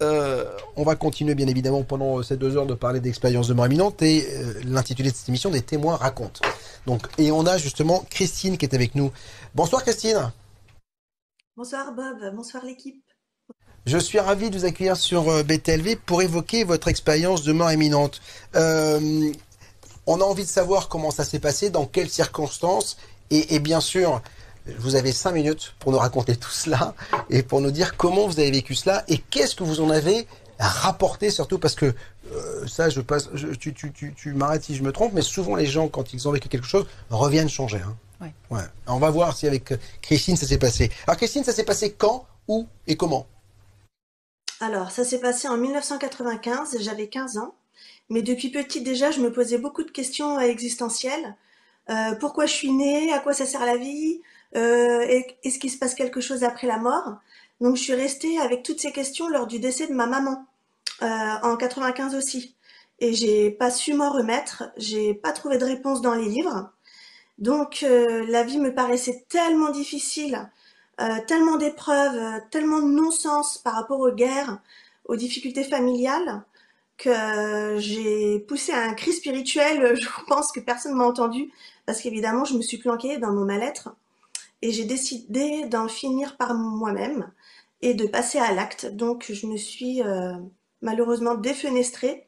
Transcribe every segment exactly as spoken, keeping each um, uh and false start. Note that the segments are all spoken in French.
euh, on va continuer bien évidemment pendant ces deux heures de parler d'expérience de mort imminente et euh, l'intitulé de cette émission des témoins racontent. Donc, et on a justement Christine qui est avec nous. Bonsoir Christine. Bonsoir Bob, bonsoir l'équipe. Je suis ravi de vous accueillir sur B T L V pour évoquer votre expérience de mort imminente. Euh, on a envie de savoir comment ça s'est passé, dans quelles circonstances et, et bien sûr... Vous avez cinq minutes pour nous raconter tout cela et pour nous dire comment vous avez vécu cela et qu'est-ce que vous en avez rapporté surtout parce que euh, ça, je passe, je, tu, tu, tu, tu m'arrêtes si je me trompe, mais souvent les gens quand ils ont vécu quelque chose reviennent changer. Hein. Ouais. Ouais. On va voir si avec Christine ça s'est passé. Alors Christine, ça s'est passé quand, où et comment? Alors, ça s'est passé en mille neuf cent quatre-vingt-quinze, j'avais quinze ans, mais depuis petite déjà, je me posais beaucoup de questions existentielles. Euh, pourquoi je suis née? À quoi ça sert la vie? Euh, est-ce qu'il se passe quelque chose après la mort? Donc je suis restée avec toutes ces questions lors du décès de ma maman euh, en quatre-vingt-quinze aussi, et j'ai pas su m'en remettre. J'ai pas trouvé de réponse dans les livres, donc euh, la vie me paraissait tellement difficile, euh, tellement d'épreuves, euh, tellement de non-sens par rapport aux guerres, aux difficultés familiales, que euh, j'ai poussé à un cri spirituel. Je pense que personne m'a entendu parce qu'évidemment je me suis planquée dans mon mal-être. Et j'ai décidé d'en finir par moi-même et de passer à l'acte. Donc je me suis euh, malheureusement défenestrée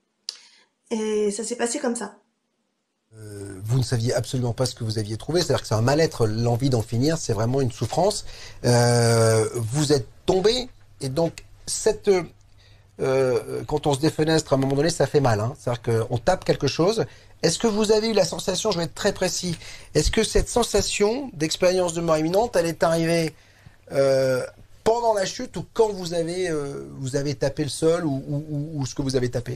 et ça s'est passé comme ça. Euh, vous ne saviez absolument pas ce que vous aviez trouvé, c'est-à-dire que c'est un mal-être, l'envie d'en finir, c'est vraiment une souffrance. Euh, vous êtes tombé et donc cette... Euh, quand on se défenestre, à un moment donné, ça fait mal. Hein. C'est-à-dire qu'on tape quelque chose. Est-ce que vous avez eu la sensation, je vais être très précis, est-ce que cette sensation d'expérience de mort imminente, elle est arrivée euh, pendant la chute ou quand vous avez, euh, vous avez tapé le sol ou, ou, ou ce que vous avez tapé?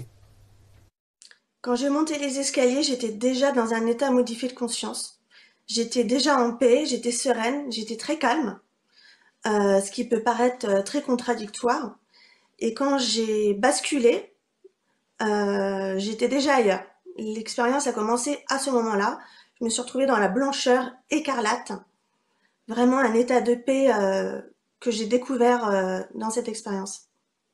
Quand j'ai monté les escaliers, j'étais déjà dans un état modifié de conscience. J'étais déjà en paix, j'étais sereine, j'étais très calme, euh, ce qui peut paraître très contradictoire. Et quand j'ai basculé, euh, j'étais déjà ailleurs. L'expérience a commencé à ce moment-là. Je me suis retrouvée dans la blancheur écarlate. Vraiment un état de paix euh, que j'ai découvert euh, dans cette expérience.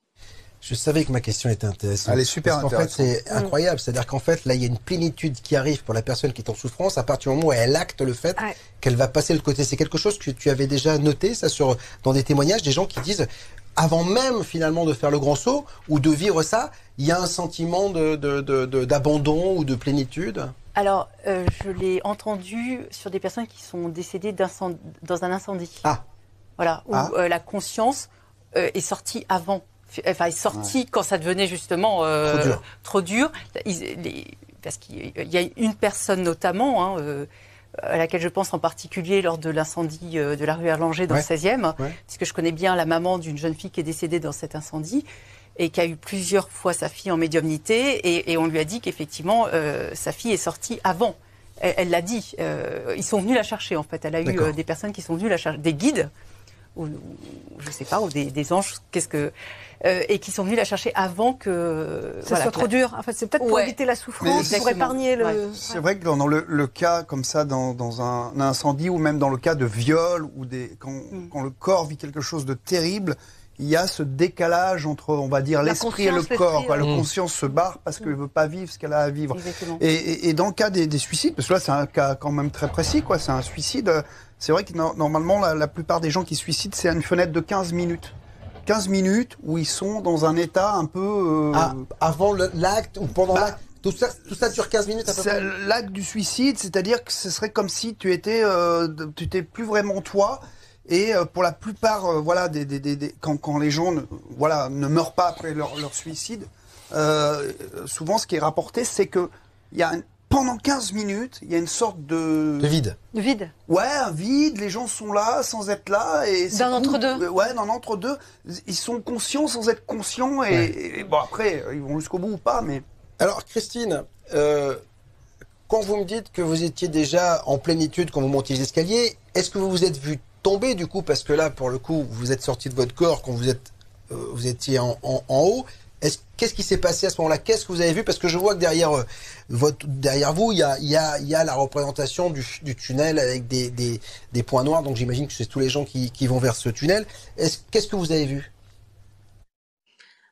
Je savais que ma question était intéressante. Elle est super parce qu'en intéressante. fait, c'est incroyable. C'est-à-dire qu'en fait, là, il y a une plénitude qui arrive pour la personne qui est en souffrance à partir du moment où elle acte le fait ouais. qu'elle va passer le côté. C'est quelque chose que tu avais déjà noté, ça, sur, dans des témoignages, des gens qui disent, avant même finalement de faire le grand saut ou de vivre ça, il y a un sentiment de, de, de, de, d'abandon ou de plénitude. Alors, euh, je l'ai entendu sur des personnes qui sont décédées dans un incendie. Ah. Voilà, où ah. Euh, la conscience euh, est sortie avant. Enfin, est sortie ouais. quand ça devenait justement euh, trop dur. Trop dur. Ils, les, parce qu'il y a une personne notamment, hein, euh, à laquelle je pense en particulier lors de l'incendie euh, de la rue Erlanger dans ouais. le seizième, ouais. puisque je connais bien la maman d'une jeune fille qui est décédée dans cet incendie et qui a eu plusieurs fois sa fille en médiumnité, et, et on lui a dit qu'effectivement, euh, sa fille est sortie avant. Elle l'a dit. Euh, ils sont venus la chercher, en fait. Elle a eu euh, des personnes qui sont venues la chercher, des guides, ou, ou je sais pas, ou des, des anges, qu'est-ce que... Euh, et qui sont venus la chercher avant que... Ça voilà, soit trop dur. Enfin, c'est peut-être pour ouais. éviter la souffrance, pour épargner le... Ouais. C'est vrai que dans le, le cas comme ça, dans, dans un, un incendie, ou même dans le cas de viol, ou des, quand, mm. quand le corps vit quelque chose de terrible, il y a ce décalage entre, on va dire, l'esprit et le corps. Quoi. La mmh. conscience se barre parce qu'elle ne veut pas vivre ce qu'elle a à vivre. Et, et, et dans le cas des, des suicides, parce que là c'est un cas quand même très précis, quoi. C'est un suicide, c'est vrai que no normalement la, la plupart des gens qui se suicident, c'est à une fenêtre de quinze minutes. quinze minutes où ils sont dans un état un peu... Euh... Ah, avant l'acte ou pendant bah, l'acte tout ça, tout ça dure quinze minutes à peu près. L'acte du suicide, c'est-à-dire que ce serait comme si tu étais, euh, tu étais plus vraiment toi. Et euh, pour la plupart, euh, voilà, des, des, des, des, quand, quand les gens ne, voilà, ne meurent pas après leur, leur suicide, euh, souvent ce qui est rapporté, c'est que il y a un, pendant quinze minutes, il y a une sorte de... De vide. De vide. Ouais, un vide, les gens sont là sans être là. Dans l'entre-deux. Ouais, dans l'entre-deux. Ils sont conscients sans être conscients. Et, ouais. et bon, après, ils vont jusqu'au bout ou pas, mais... Alors, Christine, euh, quand vous me dites que vous étiez déjà en plénitude quand vous montiez les escaliers, est-ce que vous vous êtes vu tomber du coup, parce que là, pour le coup, vous êtes sorti de votre corps quand vous êtes, euh, vous étiez en, en, en haut. Qu'est-ce qui s'est passé à ce moment-là? Qu'est-ce que vous avez vu? Parce que je vois que derrière euh, votre, derrière vous, il y a, il y a, il y a la représentation du, du tunnel avec des, des, des points noirs. Donc j'imagine que c'est tous les gens qui, qui vont vers ce tunnel. Qu'est-ce que vous avez vu?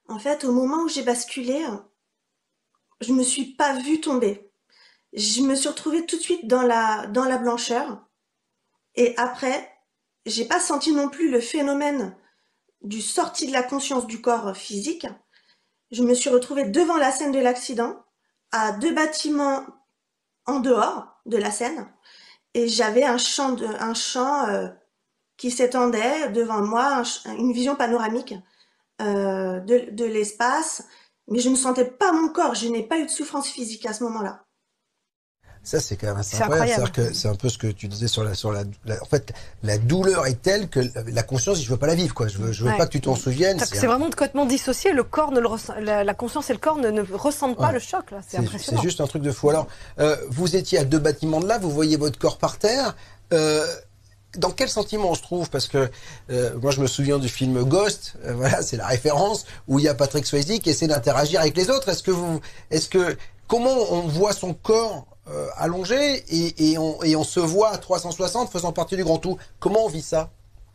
En fait, au moment où j'ai basculé, je me suis pas vue tomber. Je me suis retrouvée tout de suite dans la, dans la blancheur. Et après, j'ai pas senti non plus le phénomène du sortie de la conscience du corps physique. Je me suis retrouvée devant la scène de l'accident, à deux bâtiments en dehors de la scène, et j'avais un champ, de, un champ euh, qui s'étendait devant moi, un, une vision panoramique euh, de, de l'espace, mais je ne sentais pas mon corps, je n'ai pas eu de souffrance physique à ce moment-là. Ça, c'est quand même assez incroyable. C'est-à-dire que c'est un peu ce que tu disais sur la, sur la, la, en fait, la douleur est telle que la conscience, je veux pas la vivre, quoi. Je veux, je veux ouais. pas que tu t'en souviennes. C'est un... vraiment complètement dissocié. Le corps ne le ressent, la, la conscience et le corps ne, ne ressentent pas ouais. le choc, là. C'est impressionnant. C'est juste un truc de fou. Alors, euh, vous étiez à deux bâtiments de là, vous voyez votre corps par terre. Euh, Dans quel sentiment on se trouve? Parce que euh, moi je me souviens du film Ghost, euh, voilà, c'est la référence où il y a Patrick Swayze qui essaie d'interagir avec les autres. Est-ce que vous, est-ce que comment on voit son corps euh, allongé et, et, on, et on se voit à trois cent soixante faisant partie du grand tout? Comment on vit ça?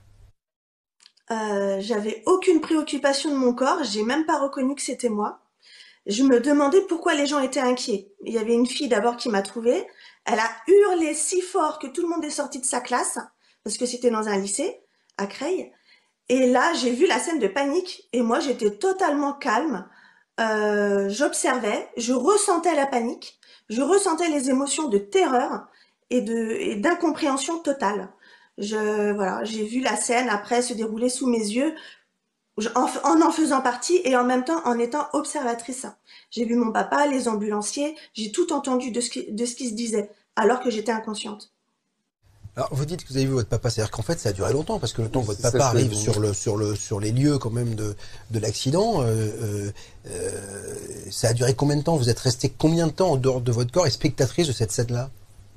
euh, J'avais aucune préoccupation de mon corps, j'ai même pas reconnu que c'était moi. Je me demandais pourquoi les gens étaient inquiets. Il y avait une fille d'abord qui m'a trouvée, elle a hurlé si fort que tout le monde est sorti de sa classe. Parce que c'était dans un lycée, à Creil. Et là, j'ai vu la scène de panique, et moi, j'étais totalement calme. Euh, j'observais, je ressentais la panique, je ressentais les émotions de terreur et de et d'incompréhension totale. Je, voilà, j'ai vu la scène après se dérouler sous mes yeux, en, en en faisant partie et en même temps en étant observatrice. J'ai vu mon papa, les ambulanciers, j'ai tout entendu de ce qui, de ce qui se disait, alors que j'étais inconsciente. Alors, vous dites que vous avez vu votre papa, c'est-à-dire qu'en fait, ça a duré longtemps, parce que le temps que votre papa arrive sur le, sur le, sur les lieux, quand même, de, de l'accident, euh, euh, ça a duré combien de temps? Vous êtes resté combien de temps en dehors de votre corps et spectatrice de cette scène-là?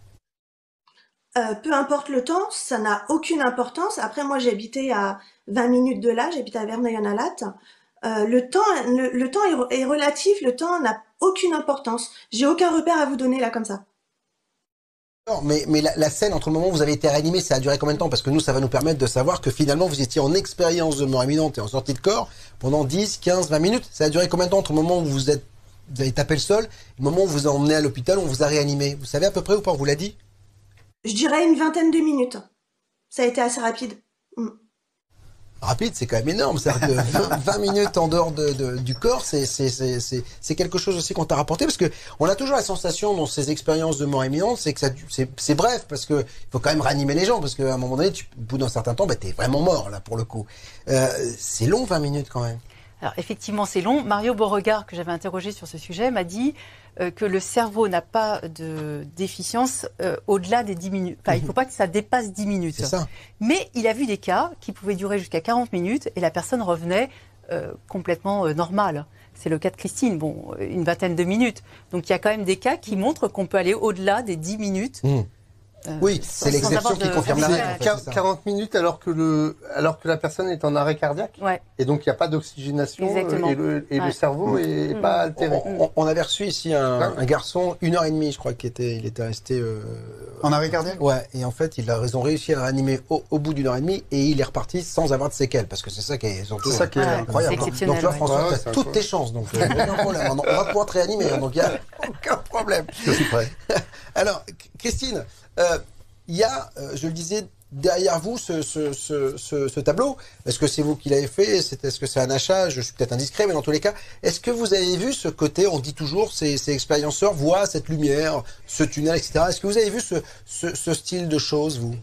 euh, Peu importe le temps, ça n'a aucune importance. Après, moi, j'habitais à vingt minutes de là, j'habitais à Verneuil-en-Alate. Euh, le temps, le, le temps est, est relatif, le temps n'a aucune importance. J'ai aucun repère à vous donner là, comme ça. Mais, mais la, la scène, entre le moment où vous avez été réanimé, ça a duré combien de temps? Parce que nous, ça va nous permettre de savoir que finalement, vous étiez en expérience de mort imminente et en sortie de corps pendant dix, quinze, vingt minutes. Ça a duré combien de temps entre le moment où vous êtes, vous avez tapé le sol et le moment où vous vous emmenez à l'hôpital, où on vous a réanimé? Vous savez à peu près ou pas? On vous l'a dit? Je dirais une vingtaine de minutes. Ça a été assez rapide. Mm. Rapide, c'est quand même énorme. C'est-à-dire que vingt, vingt minutes en dehors de, de, du corps, c'est c'est quelque chose aussi qu'on t'a rapporté, parce que on a toujours la sensation dans ces expériences de mort imminente, c'est que ça c'est bref, parce que il faut quand même ranimer les gens, parce qu'à un moment donné, tu, au bout d'un certain temps, bah, t'es vraiment mort là pour le coup. Euh, c'est long, vingt minutes quand même. Alors effectivement, c'est long. Mario Beauregard, que j'avais interrogé sur ce sujet, m'a dit euh, que le cerveau n'a pas de déficience euh, au-delà des dix minutes. Enfin, il ne faut pas que ça dépasse dix minutes. C'est ça. Mais il a vu des cas qui pouvaient durer jusqu'à quarante minutes et la personne revenait euh, complètement euh, normale. C'est le cas de Christine, bon, une vingtaine de minutes. Donc il y a quand même des cas qui montrent qu'on peut aller au-delà des dix minutes. Mmh. Euh, oui, c'est l'exception qui confirme la règle. En fait, quarante minutes alors que le alors que la personne est en arrêt cardiaque. Ouais. Et donc il n'y a pas d'oxygénation et, le, et ouais. le cerveau est mmh. pas altéré. On, on, on avait reçu ici un, un garçon une heure et demie, je crois, qui était, il était resté euh, en arrêt cardiaque. Ouais. Et en fait, ils ont réussi à réanimer au, au bout d'une heure et demie et il est reparti sans avoir de séquelles, parce que c'est ça qui est, c'est ça qui est ouais, incroyable. Donc, donc là, François, ouais, tu as toutes tes chances. Donc euh, aucun problème. On va pouvoir te réanimer. Donc il y a aucun problème. Je suis prêt. Alors, Christine. Euh, Il y a, euh, je le disais, derrière vous ce, ce, ce, ce, ce tableau. Est-ce que c'est vous qui l'avez fait? Est-ce que c'est un achat? Je suis peut-être indiscret, mais dans tous les cas, est-ce que vous avez vu ce côté, on dit toujours, ces, ces expérienceurs voient cette lumière, ce tunnel, et cetera. Est-ce que vous avez vu ce, ce, ce style de choses, vous?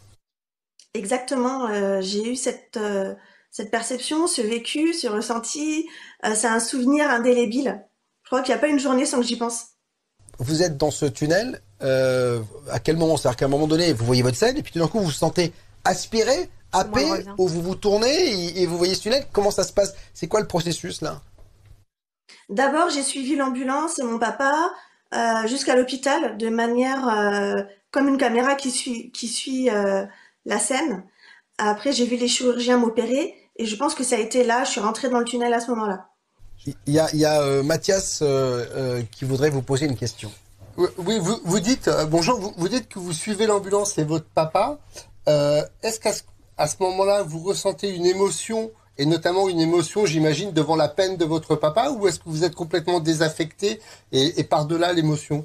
Exactement. Euh, j'ai eu cette, euh, cette perception, ce vécu, ce ressenti. Euh, c'est un souvenir indélébile. Je crois qu'il n'y a pas une journée sans que j'y pense. Vous êtes dans ce tunnel, euh, à quel moment? C'est-à-dire qu'à un moment donné, vous voyez votre scène, et puis tout d'un coup, vous vous sentez aspiré, happé, ou vous vous tournez, et, et vous voyez ce tunnel. Comment ça se passe? C'est quoi le processus, là? D'abord, j'ai suivi l'ambulance et mon papa euh, jusqu'à l'hôpital, de manière euh, comme une caméra qui suit, qui suit euh, la scène. Après, j'ai vu les chirurgiens m'opérer, et je pense que ça a été là, je suis rentrée dans le tunnel à ce moment-là. Il y a, il y a euh, Mathias euh, euh, qui voudrait vous poser une question. Oui, vous, vous dites, euh, bonjour, vous, vous dites que vous suivez l'ambulance et votre papa. Euh, Est-ce qu'à ce, à ce moment-là, vous ressentez une émotion et notamment une émotion, j'imagine, devant la peine de votre papa, ou est-ce que vous êtes complètement désaffecté et, et par-delà l'émotion?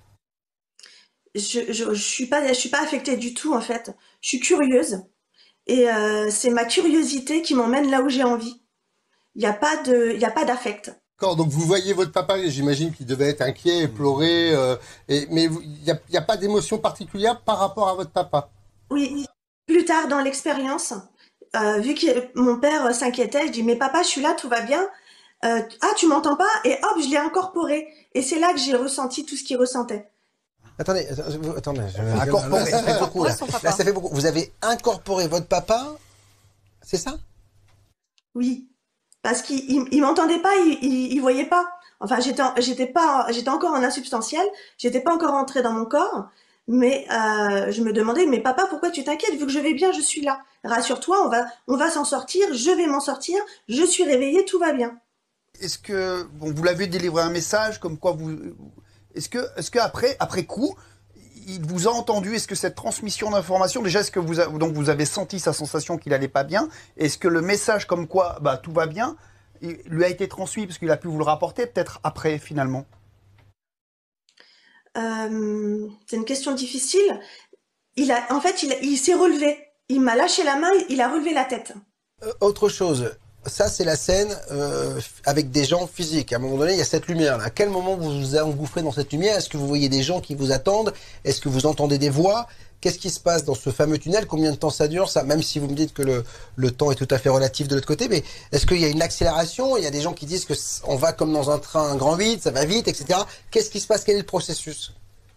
Je, je, je suis pas, je suis pas affectée du tout en fait. Je suis curieuse et euh, c'est ma curiosité qui m'emmène là où j'ai envie. Il n'y a pas de, il y a pas d'affect. D'accord, donc vous voyez votre papa, et j'imagine qu'il devait être inquiet et pleurer, euh, et, mais il n'y a, y a pas d'émotion particulière par rapport à votre papa? Oui, plus tard dans l'expérience, euh, vu que mon père s'inquiétait, je dis mais papa, je suis là, tout va bien. Euh, ah, tu m'entends pas? Et hop, je l'ai incorporé. Et c'est là que j'ai ressenti tout ce qu'il ressentait. Attendez, attendez, je... incorporé, ça fait beaucoup là. Là, ça fait beaucoup. Vous avez incorporé votre papa, c'est ça? Oui, parce qu'il il, il m'entendait pas, il, il, il voyait pas. Enfin, j'étais, j'étais pas, j'étais encore en insubstantiel, j'étais pas encore rentrée dans mon corps, mais euh, je me demandais, mais papa, pourquoi tu t'inquiètes? Vu que je vais bien, je suis là. Rassure-toi, on va, on va s'en sortir. Je vais m'en sortir. Je suis réveillée, tout va bien. Est-ce que bon, vous l'avez délivré un message comme quoi vous, est-ce que, est-ce que après, après coup, il vous a entendu? Est-ce que cette transmission d'informations, déjà, est-ce que vous, a, donc vous avez senti sa sensation qu'il allait pas bien? Est-ce que le message comme quoi, bah tout va bien, il, lui a été transmis parce qu'il a pu vous le rapporter peut-être après finalement? Euh, c'est une question difficile. Il a, en fait, il, il s'est relevé. Il m'a lâché la main, il a relevé la tête. Euh, autre chose, ça c'est la scène euh, avec des gens physiques. À un moment donné, il y a cette lumière. À quel moment vous vous engouffrez dans cette lumière? Est-ce que vous voyez des gens qui vous attendent? Est-ce que vous entendez des voix? Qu'est-ce qui se passe dans ce fameux tunnel? Combien de temps ça dure, ça? Même si vous me dites que le, le temps est tout à fait relatif de l'autre côté, mais est-ce qu'il y a une accélération? Il y a des gens qui disent que on va comme dans un train grand vide, ça va vite, et cetera. Qu'est-ce qui se passe? Quel est le processus?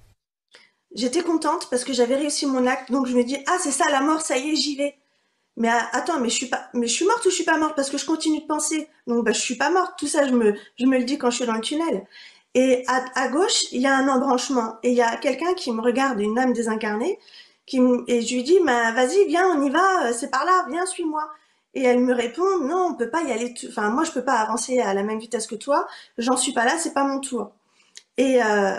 J'étais contente parce que j'avais réussi mon acte, donc je me dis ah c'est ça la mort, ça y est j'y vais. Mais attends, mais je suis pas, mais je suis morte ou je suis pas morte parce que je continue de penser. Donc bah je suis pas morte. Tout ça je me, je me le dis quand je suis dans le tunnel. Et à, à gauche il y a un embranchement et il y a quelqu'un qui me regarde, une âme désincarnée, qui me, et je lui dis bah vas-y viens on y va, c'est par là, viens suis-moi. Et elle me répond non on peut pas y aller. Enfin moi je peux pas avancer à la même vitesse que toi. J'en suis pas là, c'est pas mon tour. Et euh,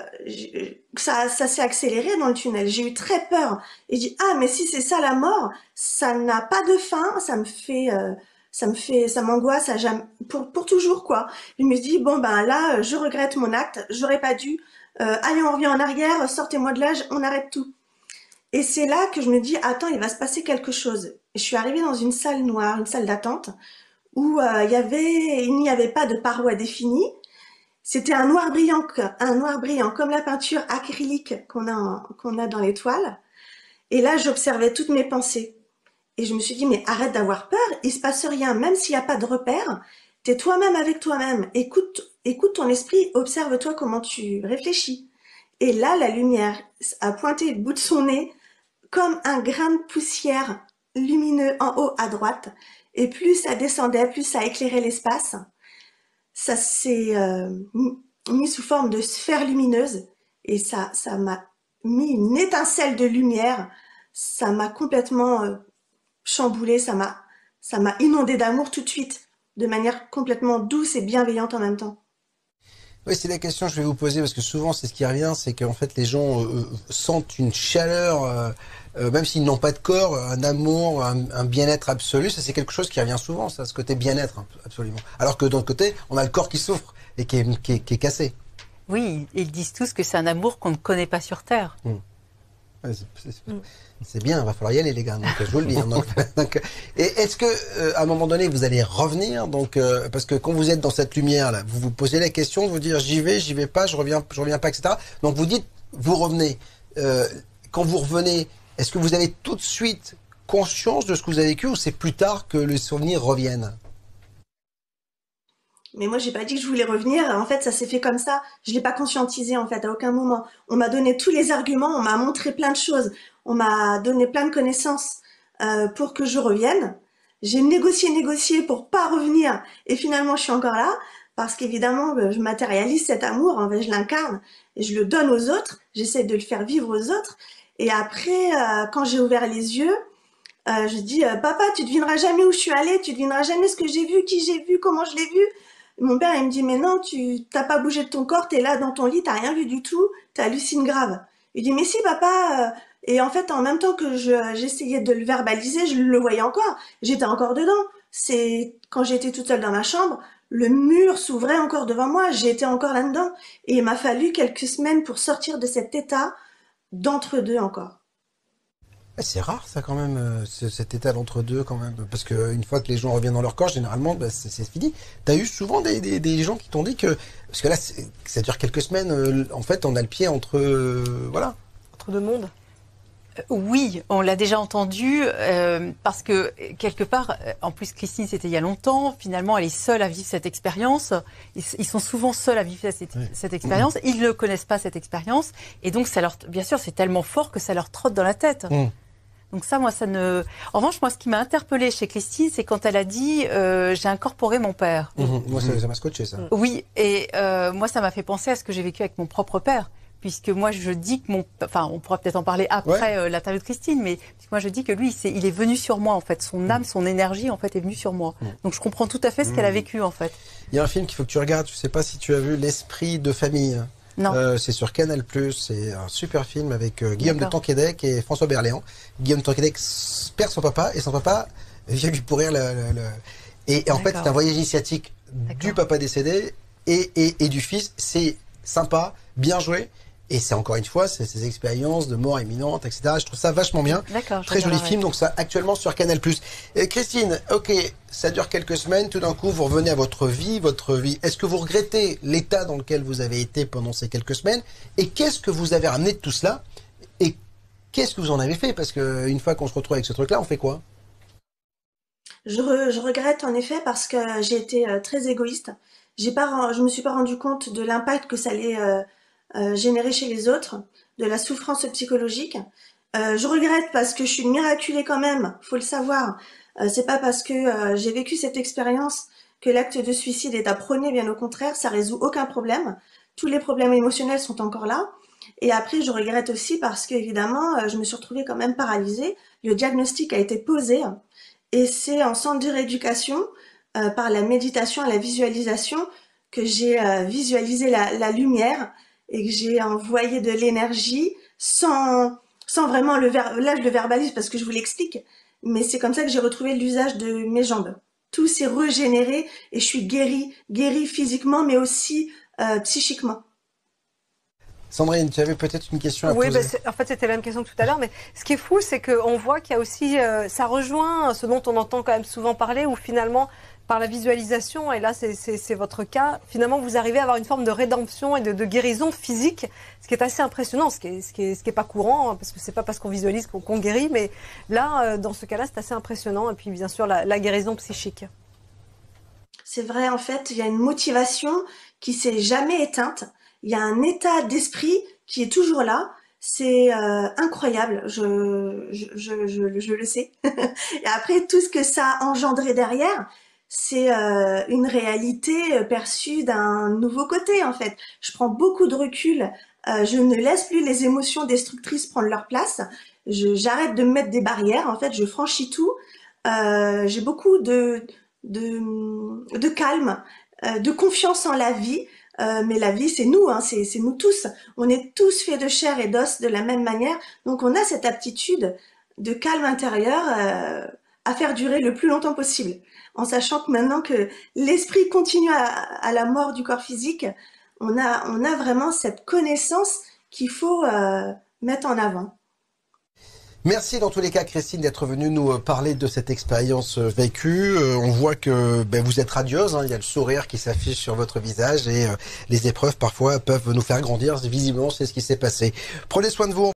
ça, ça s'est accéléré dans le tunnel. J'ai eu très peur. Et j'ai dit ah mais si c'est ça la mort, ça n'a pas de fin. Ça me fait, euh, ça me fait, ça m'angoisse à jamais, pour pour toujours quoi. Je me dis bon ben là, je regrette mon acte. J'aurais pas dû. Euh, allez on revient en arrière. Sortez-moi de là. On arrête tout. Et c'est là que je me dis attends il va se passer quelque chose. Et je suis arrivée dans une salle noire, une salle d'attente où euh, il y avait, il n'y avait pas de paroi définie. C'était un noir brillant, un noir brillant comme la peinture acrylique qu'on a, qu'on a dans les toiles. Et là, j'observais toutes mes pensées. Et je me suis dit, mais arrête d'avoir peur, il se passe rien, même s'il n'y a pas de repère. T'es toi-même avec toi-même. Écoute, écoute ton esprit, observe-toi comment tu réfléchis. Et là, la lumière a pointé le bout de son nez comme un grain de poussière lumineux en haut à droite. Et plus ça descendait, plus ça éclairait l'espace. Ça s'est euh, mis sous forme de sphère lumineuse et ça ça m'a mis une étincelle de lumière. Ça m'a complètement euh, chamboulé, ça m'a ça m'a inondé d'amour tout de suite, de manière complètement douce et bienveillante en même temps. Oui, c'est la question que je vais vous poser parce que souvent c'est ce qui revient, c'est qu'en fait les gens euh, sentent une chaleur, euh, euh, même s'ils n'ont pas de corps, un amour, un, un bien-être absolu. Ça c'est quelque chose qui revient souvent, ça, ce côté bien-être absolument. Alors que d'un côté, on a le corps qui souffre et qui est, qui est, qui est cassé. Oui, ils disent tous que c'est un amour qu'on ne connaît pas sur Terre. Mmh. Ouais, c'est bien, il va falloir y aller les gars, donc je vous le dis. Hein, donc, donc, et est-ce que euh, à un moment donné vous allez revenir, donc euh, parce que quand vous êtes dans cette lumière là, vous vous posez la question de vous dire j'y vais, j'y vais pas, je reviens, je reviens pas, et cetera. Donc vous dites vous revenez. Euh, quand vous revenez, est-ce que vous avez tout de suite conscience de ce que vous avez vécu ou c'est plus tard que les souvenirs reviennent? Mais moi, j'ai pas dit que je voulais revenir. En fait, ça s'est fait comme ça. Je l'ai pas conscientisé, en fait, à aucun moment. On m'a donné tous les arguments, on m'a montré plein de choses, on m'a donné plein de connaissances euh, pour que je revienne. J'ai négocié, négocié pour pas revenir. Et finalement, je suis encore là parce qu'évidemment, je matérialise cet amour. En fait, je l'incarne et je le donne aux autres. J'essaie de le faire vivre aux autres. Et après, euh, quand j'ai ouvert les yeux, euh, je dis euh, papa, tu devineras jamais où je suis allée, tu devineras jamais ce que j'ai vu, qui j'ai vu, comment je l'ai vu. Mon père, il me dit, mais non, tu t'as pas bougé de ton corps, t'es là dans ton lit, t'as rien vu du tout, t'hallucines grave. Il dit, mais si, papa. Et en fait, en même temps que je, j'essayais de le verbaliser, je le voyais encore. J'étais encore dedans. c'est quand j'étais toute seule dans ma chambre, le mur s'ouvrait encore devant moi, j'étais encore là-dedans. Et il m'a fallu quelques semaines pour sortir de cet état d'entre-deux encore. C'est rare ça quand même, euh, cet état d'entre-deux quand même, parce qu'une fois que les gens reviennent dans leur corps, généralement, bah, c'est fini. T'as eu souvent des, des, des gens qui t'ont dit que, parce que là, ça dure quelques semaines, euh, en fait, on a le pied entre, euh, voilà. Entre deux mondes. Euh, oui, on l'a déjà entendu, euh, parce que quelque part, en plus Christine, c'était il y a longtemps, finalement, elle est seule à vivre cette expérience. Ils, ils sont souvent seuls à vivre cette, oui. cette expérience. Ils ne connaissent pas cette expérience, et donc ça leur, bien sûr, c'est tellement fort que ça leur trotte dans la tête. Mmh. Donc ça, moi, ça ne... En revanche, moi, ce qui m'a interpellée chez Christine, c'est quand elle a dit euh, « j'ai incorporé mon père mmh. ». Moi, ça, ça m'a scotché, ça. Oui, et euh, moi, ça m'a fait penser à ce que j'ai vécu avec mon propre père. Puisque moi, je dis que mon... Enfin, on pourra peut-être en parler après ouais. euh, l'interview de Christine, mais moi, je dis que lui, c'est, il est venu sur moi, en fait. Son âme, mmh. son énergie, en fait, est venue sur moi. Mmh. Donc, je comprends tout à fait ce mmh. qu'elle a vécu, en fait. Il y a un film qu'il faut que tu regardes. Je ne sais pas si tu as vu « L'esprit de famille ». Non. Euh, c'est sur Canal plus, c'est un super film avec euh, Guillaume de Tonquédec et François Berléand. Guillaume de Tonquédec perd son papa et son papa vient lui pourrir le... le, le... Et, et en fait, c'est un voyage initiatique du papa décédé et, et, et du fils. C'est sympa, bien joué. Et c'est encore une fois, c'est ces expériences de mort imminente, et cetera. Je trouve ça vachement bien. Très joli film, donc ça actuellement sur Canal plus. Et Christine, ok, ça dure quelques semaines, tout d'un coup vous revenez à votre vie, votre vie. Est-ce que vous regrettez l'état dans lequel vous avez été pendant ces quelques semaines? Et qu'est-ce que vous avez ramené de tout cela? Et qu'est-ce que vous en avez fait? Parce qu'une fois qu'on se retrouve avec ce truc-là, on fait quoi? je, re, je regrette en effet parce que j'ai été euh, très égoïste. J'ai pas, je me suis pas rendu compte de l'impact que ça allait euh, Euh, généré chez les autres, de la souffrance psychologique. Euh, je regrette parce que je suis une miraculée quand même, faut le savoir. Euh, c'est pas parce que euh, j'ai vécu cette expérience que l'acte de suicide est à prôner, bien au contraire, ça résout aucun problème. Tous les problèmes émotionnels sont encore là. Et après, je regrette aussi parce que évidemment, euh, je me suis retrouvée quand même paralysée. Le diagnostic a été posé et c'est en centre de rééducation, euh, par la méditation et la visualisation, que j'ai euh, visualisé la, la lumière et que j'ai envoyé de l'énergie sans, sans vraiment le ver... là je le verbalise parce que je vous l'explique, mais c'est comme ça que j'ai retrouvé l'usage de mes jambes. Tout s'est régénéré et je suis guérie, guérie physiquement mais aussi euh, psychiquement. Sandrine, tu avais peut-être une question à oui, poser. Oui, bah en fait c'était la même question que tout à l'heure, mais ce qui est fou, c'est qu'on voit qu'il y a aussi, euh, ça rejoint ce dont on entend quand même souvent parler, où finalement, par la visualisation, et là c'est votre cas, finalement vous arrivez à avoir une forme de rédemption et de, de guérison physique, ce qui est assez impressionnant, ce qui est, ce qui est, ce qui est pas courant, hein, parce que c'est pas parce qu'on visualise qu'on qu'on guérit, mais là, euh, dans ce cas-là, c'est assez impressionnant, et puis bien sûr la, la guérison psychique. C'est vrai, en fait, il y a une motivation qui s'est jamais éteinte, il y a un état d'esprit qui est toujours là. C'est euh, incroyable, je, je, je, je, je le sais. Et après, tout ce que ça a engendré derrière, c'est euh, une réalité perçue d'un nouveau côté, en fait. Je prends beaucoup de recul, euh, je ne laisse plus les émotions destructrices prendre leur place. J'arrête de me mettre des barrières, en fait, je franchis tout. Euh, J'ai beaucoup de, de, de calme, euh, de confiance en la vie. Euh, mais la vie, c'est nous, hein, c'est nous tous. On est tous faits de chair et d'os de la même manière. Donc, on a cette aptitude de calme intérieur euh, à faire durer le plus longtemps possible. En sachant que maintenant que l'esprit continue à, à la mort du corps physique, on a, on a vraiment cette connaissance qu'il faut euh, mettre en avant. Merci dans tous les cas, Christine, d'être venue nous parler de cette expérience vécue. Euh, on voit que ben, vous êtes radieuse, hein, il y a le sourire qui s'affiche sur votre visage et euh, les épreuves parfois peuvent nous faire grandir. Visiblement, c'est ce qui s'est passé. Prenez soin de vous.